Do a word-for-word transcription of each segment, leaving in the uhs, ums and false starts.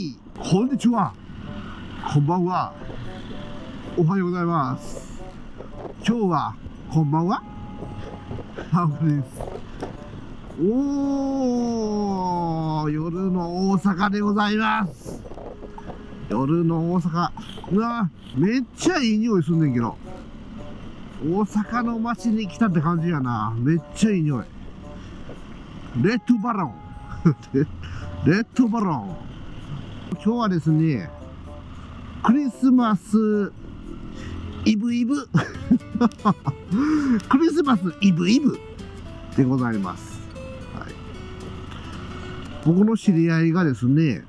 い、こんにちは。こんばんは。おはようございます。今日は、こんばんは。ハーフです。おー、夜の大阪でございます。夜の大阪。うわ、めっちゃいい匂いすんねんけど。大阪の街に来たって感じやな。めっちゃいい匂い。レッドバロン。レッドバロン。今日はですね、クリスマスイブイブ。クリスマスイブイブでございます。はい、僕の知り合いがですね、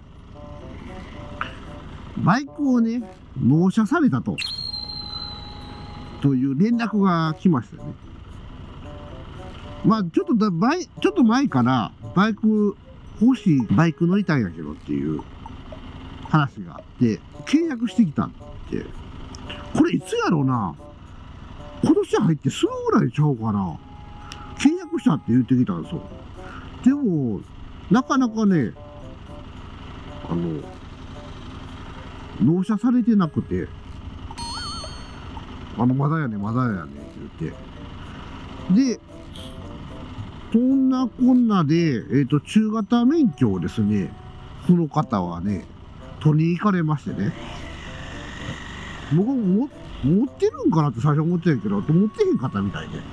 バイクをね、納車されたと。という連絡が来ましたよね。まあ、ちょっとだ、バイ、ちょっと前から、バイク、欲しいバイク乗りたいんやけどっていう話があって、契約してきたって。これいつやろうな。今年入ってすぐぐらいちゃうかな。契約したって言ってきたんですよ。でも、なかなかね、あの、納車されてなくて、あの、まだやね、まだやね、って言って。で、そんなこんなで、えっと、中型免許をですね、その方はね、取りに行かれましてね。僕もも持ってるんかなって最初思ってたけど、持ってへんかったみたいで。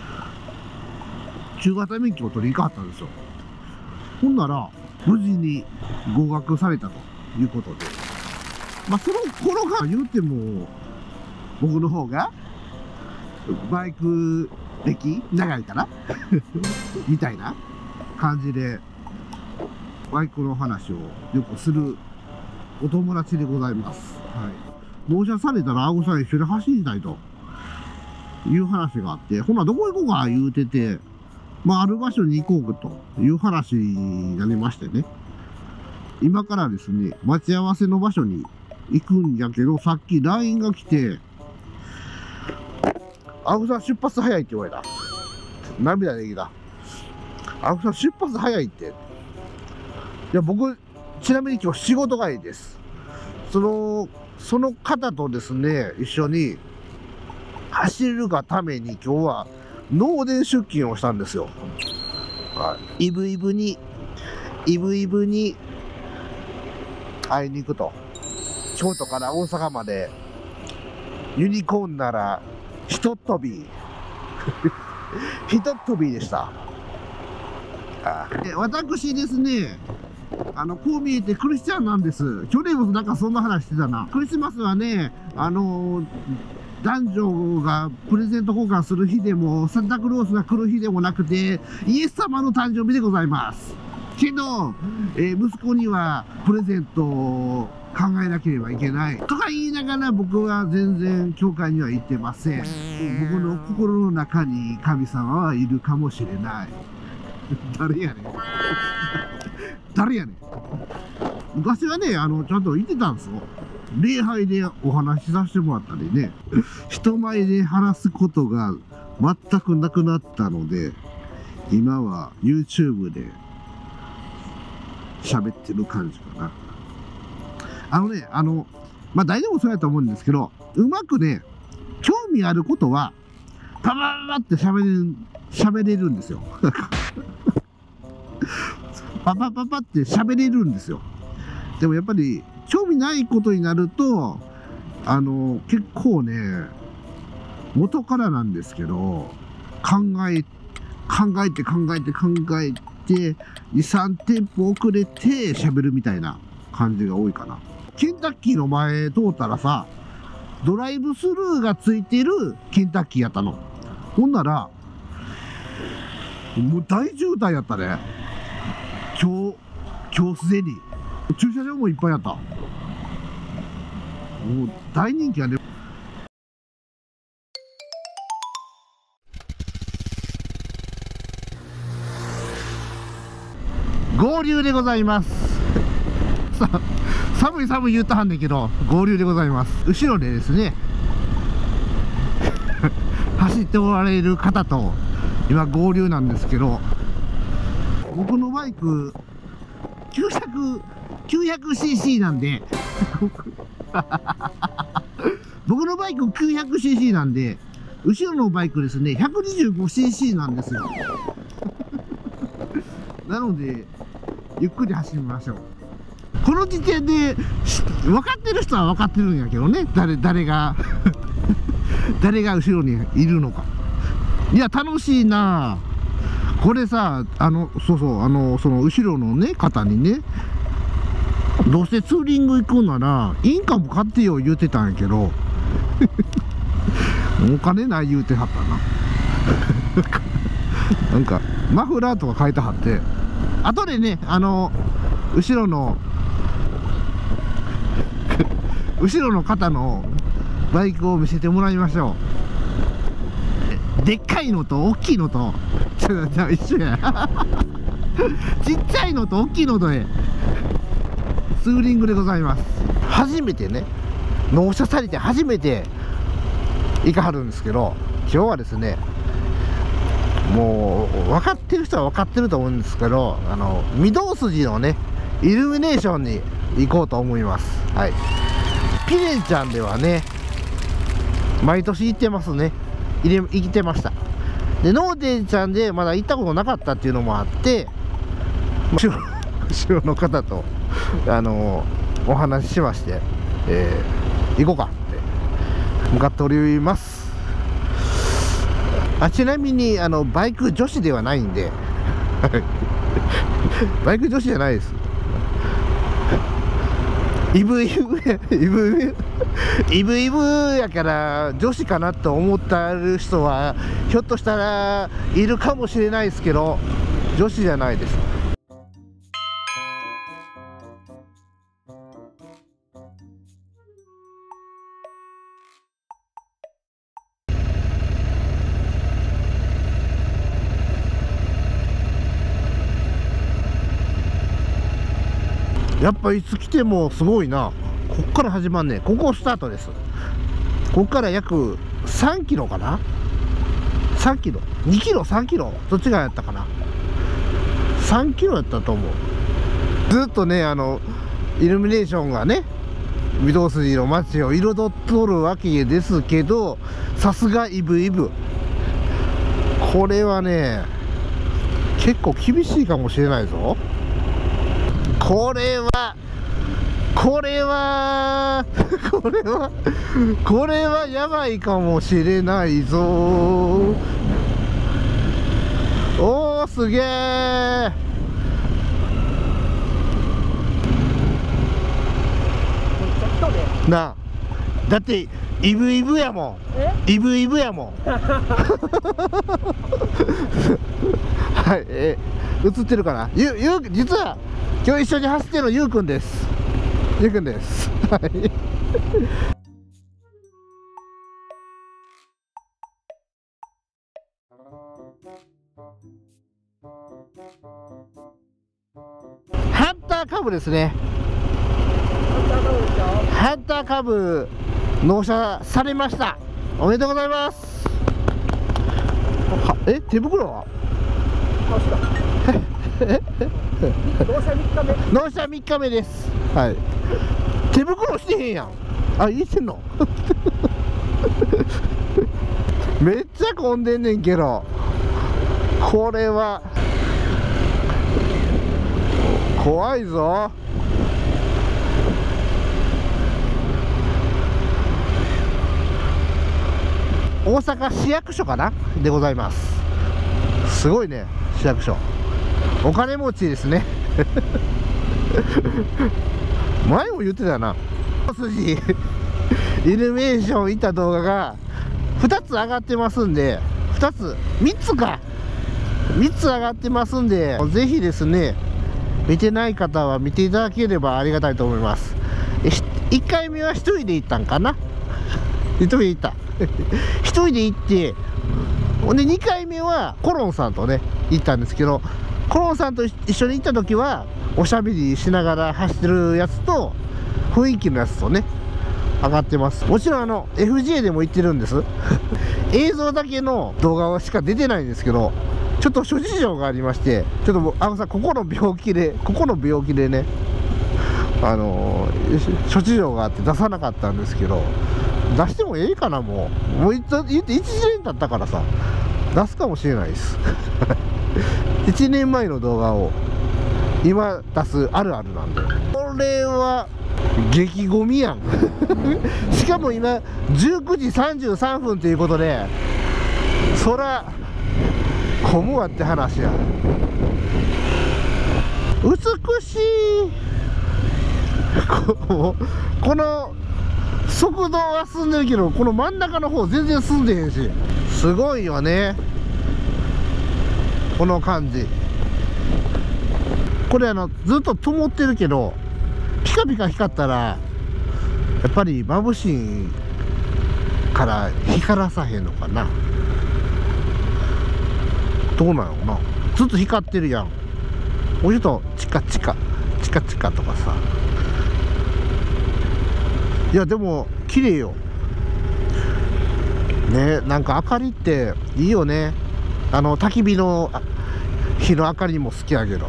中型免許を取りに行かはったんですよ。ほんなら、無事に合格されたということで。まあ、その頃から言うても、僕の方が、バイク歴長いかなみたいな感じで、バイクの話をよくするお友達でございます。はい。納車されたら、あごさん一緒に走りたいという話があって、ほな、どこ行こうか言うてて、まあ、ある場所に行こうという話になりましてね。今からですね、待ち合わせの場所に行くんやけど、さっき ライン が来て、青木さん出発早いって言われた。涙できた。青木さん出発早いって。いや、僕、ちなみに今日仕事帰りです。その、その方とですね、一緒に走るがために今日は納電出勤をしたんですよ。はい。イブイブに、イブイブに会いに行くと。京都から大阪までユニコーンならひとっ飛びひとっ飛びでした。ああ、私ですね、あのこう見えてクリスチャンなんです。去年もなんかそんな話してたな。クリスマスはね、あのー、男女がプレゼント交換する日でもサンタクロースが来る日でもなくて、イエス様の誕生日でございます。けど、えー、息子にはプレゼントを考えなければいけないとか言いながら、僕は全然教会には行ってません。僕の心の中に神様はいるかもしれない。誰やねん誰やねん。昔はね、あのちゃんと言ってたんですよ。礼拝でお話しさせてもらったりね、人前で話すことが全くなくなったので、今は YouTube で喋ってる感じかな。あのね、あの、まあ、誰でもそうやと思うんですけど、うまくね、興味あることは、パパパパって喋れる、喋れるんですよ。パパパパって喋れるんですよ。でもやっぱり、興味ないことになると、あの、結構ね、元からなんですけど、考え、考えて考えて考えて、に、さんテンポ遅れて喋るみたいな感じが多いかな。ケンタッキーの前通ったらさ、ドライブスルーがついてるケンタッキーやったの。ほんなら、もう大渋滞やったね。今日、今日すでに。駐車場もいっぱいやった。もう大人気やね。合流でございます。さ寒い寒い言ったはんねんけど、合流でございます。後ろでですね走っておられる方と今合流なんですけど、僕のバイクきゅうひゃくきゅうひゃくシーシー なんで僕のバイク きゅうひゃくシーシー なんで、後ろのバイクですね ひゃくにじゅうごシーシー なんですよなのでゆっくり走りましょう。この時点で分かってる人は分かってるんやけどね、誰誰が誰が後ろにいるのか。いや楽しいなこれさ。あのそうそう、あのその後ろのね方にね、どうせツーリング行くんならインカム買ってよ言うてたんやけどお金ない言うてはったななんかマフラーとか書いてはって、後でね、あの後ろの後ろの方のバイクを見せてもらいましょう。でっかいのと大きいのとちょっと一緒やちっちゃいのと大きいのとでツーリングでございます。初めてね、納車されて初めて行かはるんですけど、今日はですね、もう分かってる人は分かってると思うんですけど、あの御堂筋のねイルミネーションに行こうと思います。はい、ピレンちゃんではね毎年行ってますね。入れ行ってました。でノーデンちゃんでまだ行ったことなかったっていうのもあって、後ろ後ろの方とあのお話ししまして、えー、行こうかって向かっております。あ、ちなみにあのバイク女子ではないんでバイク女子じゃないです。イブイブやイブイブイブやから女子かなと思ったる人はひょっとしたらいるかもしれないですけど、女子じゃないです。やっぱいつ来てもすごいな。こっから始まんね。ここスタートです。こっから約さんキロかな、さんキロにキロさんキロどっちがやったかな、さんキロやったと思う。ずっとね、あのイルミネーションがね御堂筋の街を彩っとるわけですけど、さすがイブイブ、これはね結構厳しいかもしれないぞ。これはこれはこれはこれはやばいかもしれないぞ。おーすげー。なあ、だってイブイブやもん、イブイブやもんはい、え映ってるかな。ゆゆ実は今日一緒に走ってるのゆうくんです。ゆうくんです。はい。ハンターカブですね。ハンターカブ納車されました。おめでとうございます。はえ手袋は納車みっかめ納車みっかめです。はい、手袋してへんやん。あ、いいしてんのめっちゃ混んでんねんけど、これは怖いぞ。大阪市役所かなでございます。すごいね、市役所お金持ちですね前も言ってたな。筋イルミネーション行った動画がふたつ上がってますんで、ふたつみっつかみっつ上がってますんで、ぜひですね見てない方は見ていただければありがたいと思います。いっかいめはひとりで行ったんかな、ひとりで行ったひとりで行って、ほんでにかいめはコロンさんとね行ったんですけど、コロンさんと一緒に行った時はおしゃべりしながら走ってるやつと雰囲気のやつとね上がってます。もちろんあの エフジェー でも行ってるんです映像だけの動画しか出てないんですけど、ちょっと諸事情がありまして、ちょっともうあのさ、ここの病気でここの病気でねあのー、諸事情があって出さなかったんですけど、出してもええかな。もうもういついちねん経ったからさ、出すかもしれないですいちねんまえの動画を今出すあるあるなんで、これは激ゴミやんしかも今じゅうくじさんじゅうさんぷんということで、そら混むわって話や。美しいここの速度は進んでるけど、この真ん中の方全然進んでへんし、すごいよねこの感じ。これあのずっと灯ってるけど、ピカピカ光ったらやっぱり眩しいから光らさへんのかな。どうなんやろな。ずっと光ってるやん。もうちょっとチカチカチカチカとかさ。いやでも綺麗よね。なんか明かりっていいよね。あの焚き火の火の明かりも好きやけど。はい、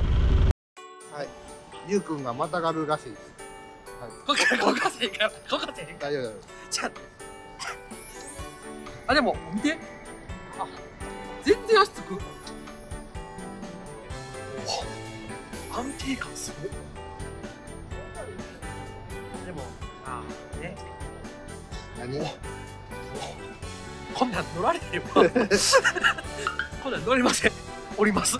ゆうくんがまたがるらしいです。はい、 ここかせへんから、こかせへんから。 大丈夫大丈夫。 ちゃあ、でも見て、あ、全然足つく。安定感すごい。でもああね、 何こんなん乗られへんわこんなん乗れません。降ります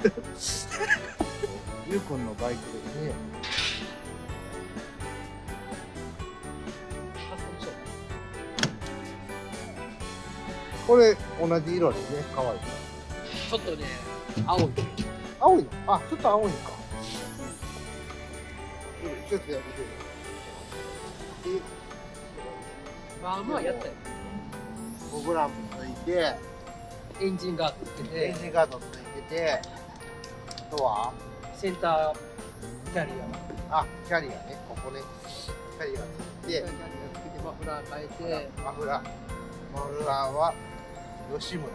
ゆうくんのバイクですね。これ同じ色ですね。可愛い。 ちょっとね、青い。 青いの？あ、ちょっと青いのか。ちょっとやってみて。 まあまあやったよ。 フォグランプついて、 エンジンガードつけて、 エンジンガードついてて、あとはセンターキャリア。 あ、キャリアね。ここね。キャリアついて、 キャリアつけてマフラー変えて、 マフラー。マフラーは吉村。ね、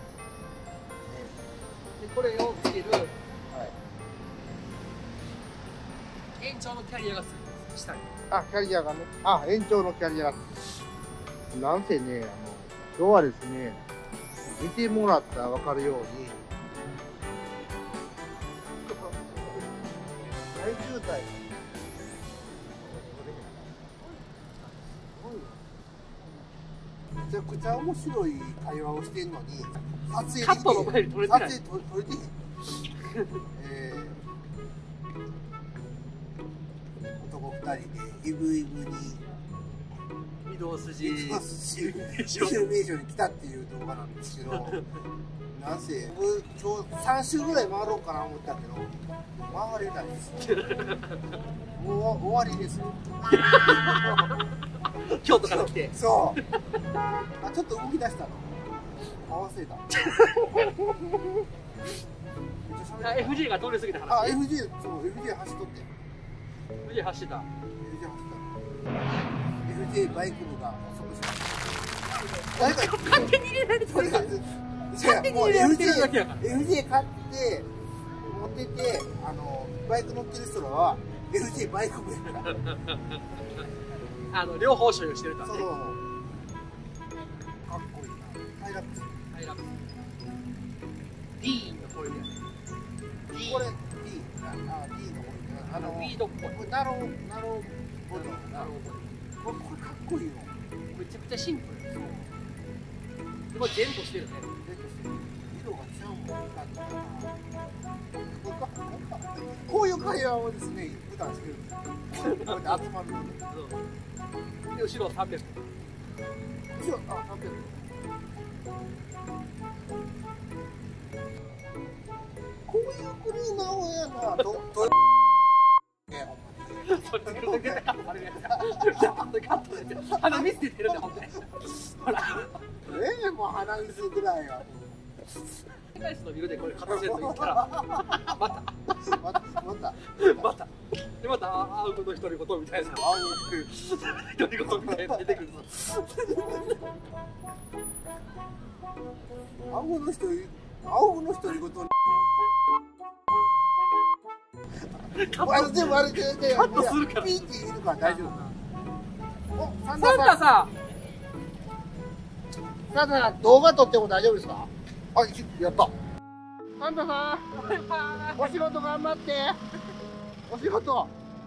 でこれをつける。 はい。 延長のキャリアがついてます。下に。 あ、キャリアがね。あ、延長のキャリア。なんせね、あの、今日はですね、見てもらったらわかるように、大渋滞。めちゃくちゃ面白い会話をしてんのに、撮影できてカットの前に撮れてない。 撮影撮撮れてへん。えー、男二人でイブイブに御堂筋イルミネーシイルミネーションに来たっていう動画なんですけど、なんせ僕今日さん周ぐらい回ろうかな思ったけど回れないです。もう終わりですよ。 京都から来て。 そう。あ、ちょっと動き出したの。合わせた。 あ、エフジェー が通り過ぎた話。 あ、エフジェー、そう、エフジェー 走っとって。 エフジェー 走ってた。 エフジェー 走った。エフジェー バイク部が遅くしました。誰か勝手に入れられてるから。 勝手に入れられてるだけやから。エフジェー 買って持ってて、あのバイク乗ってる人らは エフジェー バイク部やから。 あの両方所有してるからね。 そう。かっこいいな。ハイラックス。 ハイラックス。D のこういうやつ。 これ D、あ、D の方にあの B ドっぽい。 これナローナローボディ。 ナローボディ。 これこれかっこいいよ。 めちゃくちゃシンプル。でも全部してるね。 色がちゃうもんな。こういう会話をですね、普段してるんですよ。こうやって集まるので。 で後ろさんびゃく。 後ろあさんびゃく。こういう国なおやな。どど。 鼻水出てるんだほんで。ほら。 ええもう鼻水ぐらいは。 ナイスのビルでこれ片付けると言ったらまたまたまたまたでまたアウトの独り言みたいな独り言みたいな出てくるぞ。 青の人青の独り言。 カッあの全部あれででカットするからピーって入れるから大丈夫。お、サントサンタタさん、 さサンタさん動画撮っても大丈夫ですか？あ、いやった。サンタさん、お仕事頑張って。お仕事。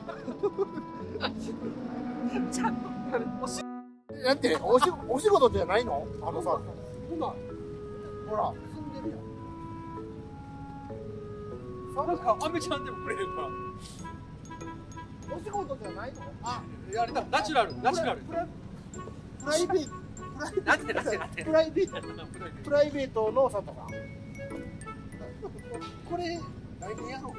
んちゃんとおしだっておしお仕事じゃないの？あのさ、 ほなほら住んでるやん。 なんかアメちゃんでもくれへんかお仕事じゃないの？あ、 あれだナチュラルナチュラルプラプライベート。 なんてなんてなんてプライベート。プライベートのサンタさん。これ来年やろう。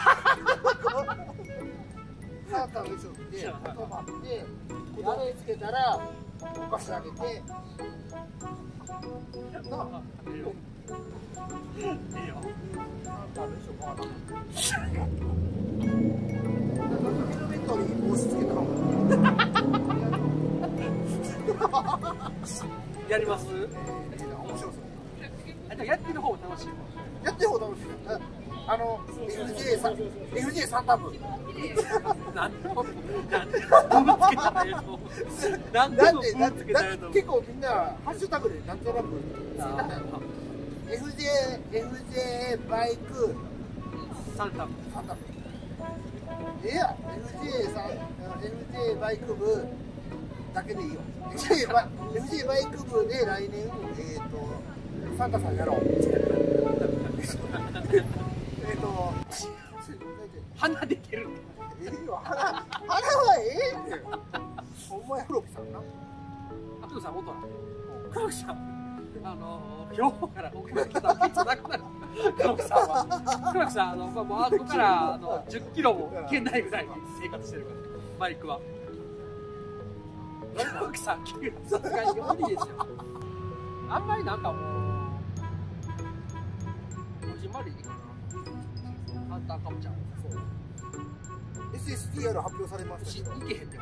サンタの衣装着て泊まってあれつけたらお菓子あげて。なあ。 いいよいいよサンタの衣装変わらない。ヘルメットに帽子つけたの。 やります？ 面白そう。 あでもやってる方が楽しいわやってる方楽しい。あの エフジェー さん エフジェー サンタ部。 なんでもなんでもつけたらええとなんでもだってだっつてだってけたらええと結構みんなハッシュタグでなんとなくつけたから エフジェー エフジェー バイクサンタサンタ部。ええや エフジェー さん エフジェー バイク部だけでいいよ。 エフジェー バイ エフジェー バイク部で来年えっとサンタさんやろう。えっと鼻出てるええよ、鼻鼻はええってお前黒木さんな。 あ黒木さん元な黒木さんあの兵庫から僕が来たピッツァなくなる黒木さんは黒木さんあのまあもうあそこからあのじゅっキロも圏内ぐらいに生活してるからバイクは黒木さんさすがに無理ですよ。あんまりなんかもうこじんまりいいかな簡単かもちゃん。そうエスエスディーアール 発表されましたしけどいけへんで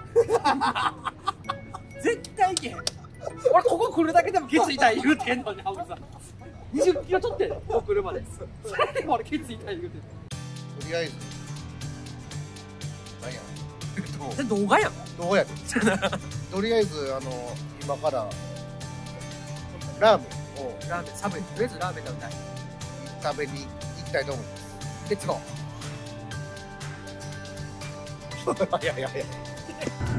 絶対いけへん。俺ここ来るだけでもケツ痛い言うてんのにハムさんにじゅっキロ取ってんのここ来るまでそれでも俺ケツ痛い言うてんの。 とりあえず何やそれ動画やんどうやってとりあえずあの今からラーメンをラーメン寒いとりあえずラーメン食べたい。 食べに行きたいと思います。 レッツゴーいやいやいや